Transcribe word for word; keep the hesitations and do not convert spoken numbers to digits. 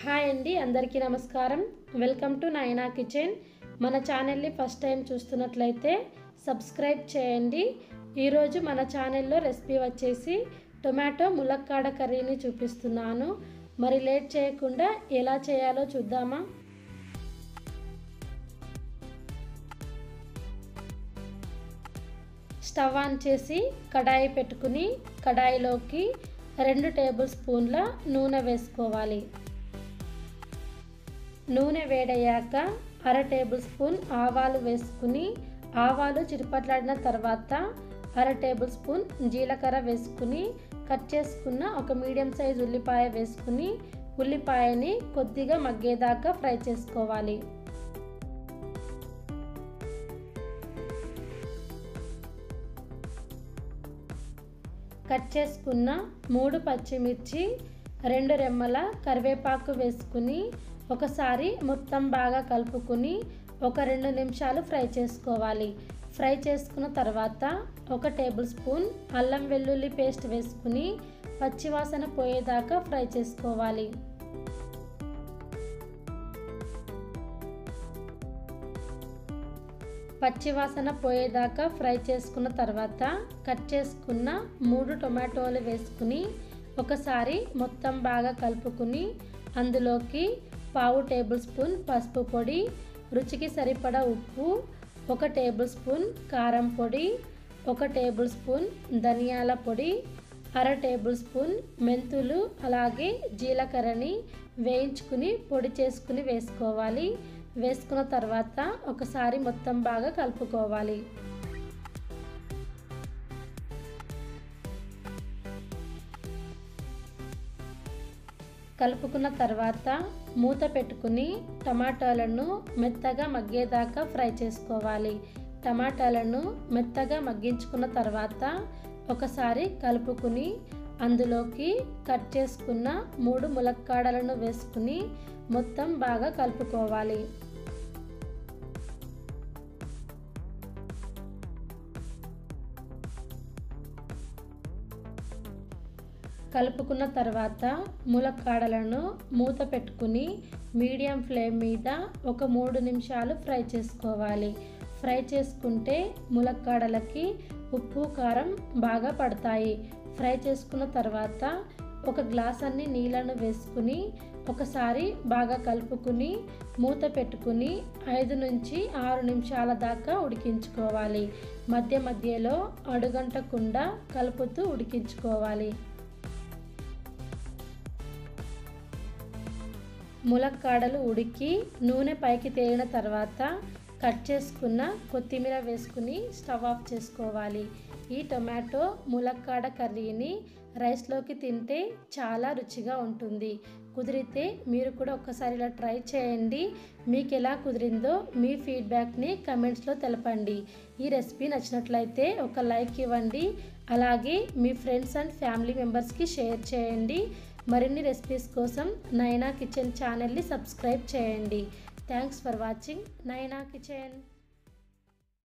Hi అండి, అందరికీ నమస్కారం. Welcome to Nayana kitchen. మన ఛానల్ని ఫస్ట్ టైం చూస్తున్నట్లయితే సబ్స్క్రైబ్ చేయండి. ఈరోజు మన ఛానల్లో రెసిపీ వచ్చేసి టొమాటో ములక్కాడ కర్రీని చూపిస్తున్నాను. మరి లేట్ చేయకుండా ఎలా చేయాలో చూద్దామా? స్టవ్ ఆన్ చేసి కడాయి పెట్టుకుని కడాయిలోకి రెండు టేబుల్ స్పూన్ల నూనె వేసుకోవాలి. నూనె వేడయ్యాక అర టేబుల్ స్పూన్ ఆవాలు వేసుకుని ఆవాలు చిటపట్లాడిన తర్వాత అర టేబుల్ స్పూన్ జీలకర్ర వేసుకుని కట్ చేసుకున్న ఒక మీడియం సైజ్ ఉల్లిపాయ వేసుకుని ఉల్లిపాయని కొద్దిగా మగ్గేదాకా ఫ్రై చేసుకోవాలి. కట్ చేసుకున్న మూడు పచ్చిమిర్చి, రెండు రెమ్మల కరివేపాకు వేసుకుని ఒకసారి మొత్తం బాగా కలుపుకుని ఒక రెండు నిమిషాలు ఫ్రై చేసుకోవాలి. ఫ్రై చేసుకున్న తర్వాత ఒక టేబుల్ స్పూన్ అల్లం వెల్లుల్లి పేస్ట్ వేసుకుని పచ్చివాసన పోయేదాకా ఫ్రై చేసుకోవాలి. పచ్చివాసన పోయేదాకా ఫ్రై చేసుకున్న తర్వాత కట్ చేసుకున్న మూడు టొమాటోలు వేసుకుని ఒకసారి మొత్తం బాగా కలుపుకుని అందులోకి పావు టేబుల్ స్పూన్ పసుపు పొడి, రుచికి సరిపడా ఉప్పు, ఒక టేబుల్ స్పూన్ కారం పొడి, ఒక టేబుల్ స్పూన్ ధనియాల పొడి, అర టేబుల్ స్పూన్ మెంతులు అలాగే జీలకర్రని వేయించుకుని పొడి చేసుకుని వేసుకోవాలి. వేసుకున్న తర్వాత ఒకసారి మొత్తం బాగా కలుపుకోవాలి. కలుపుకున్న తర్వాత మూత పెట్టుకుని టమాటాలను మెత్తగా మగ్గేదాకా ఫ్రై చేసుకోవాలి. టమాటాలను మెత్తగా మగ్గించుకున్న తర్వాత ఒకసారి కలుపుకుని అందులోకి కట్ చేసుకున్న మూడు ములక్కాడలను వేసుకుని మొత్తం బాగా కలుపుకోవాలి. కలుపుకున్న తర్వాత ములక్కాడలను మూత పెట్టుకుని మీడియం ఫ్లేమ్ మీద ఒక మూడు నిమిషాలు ఫ్రై చేసుకోవాలి. ఫ్రై చేసుకుంటే ములక్కాడలకి ఉప్పు కారం బాగా పడతాయి. ఫ్రై చేసుకున్న తర్వాత ఒక గ్లాస్ అన్ని నీళ్ళను వేసుకుని ఒకసారి బాగా కలుపుకుని మూత పెట్టుకుని ఐదు నుంచి ఆరు నిమిషాల దాకా ఉడికించుకోవాలి. మధ్య మధ్యలో అడుగంటకుండా కలుపుతూ ఉడికించుకోవాలి. ములక్కాడలు ఉడికి నూనె పైకి తేలిన తర్వాత కట్ చేసుకున్న కొత్తిమీర వేసుకుని స్టవ్ ఆఫ్ చేసుకోవాలి. ఈ టొమాటో ములక్కాడ కర్రీని రైస్లోకి తింటే చాలా రుచిగా ఉంటుంది. కుదిరితే మీరు కూడా ఒక్కసారి ఇలా ట్రై చేయండి. మీకు ఎలా కుదిరిందో మీ ఫీడ్బ్యాక్ని కమెంట్స్లో తెలపండి. ఈ రెసిపీ నచ్చినట్లయితే ఒక లైక్ ఇవ్వండి. అలాగే మీ ఫ్రెండ్స్ అండ్ ఫ్యామిలీ మెంబర్స్కి షేర్ చేయండి. మరిన్ని రెసిపీస్ కోసం నయనా కిచెన్ ఛానల్ని సబ్స్క్రైబ్ చేయండి. Thanks for watching Nayana kitchen.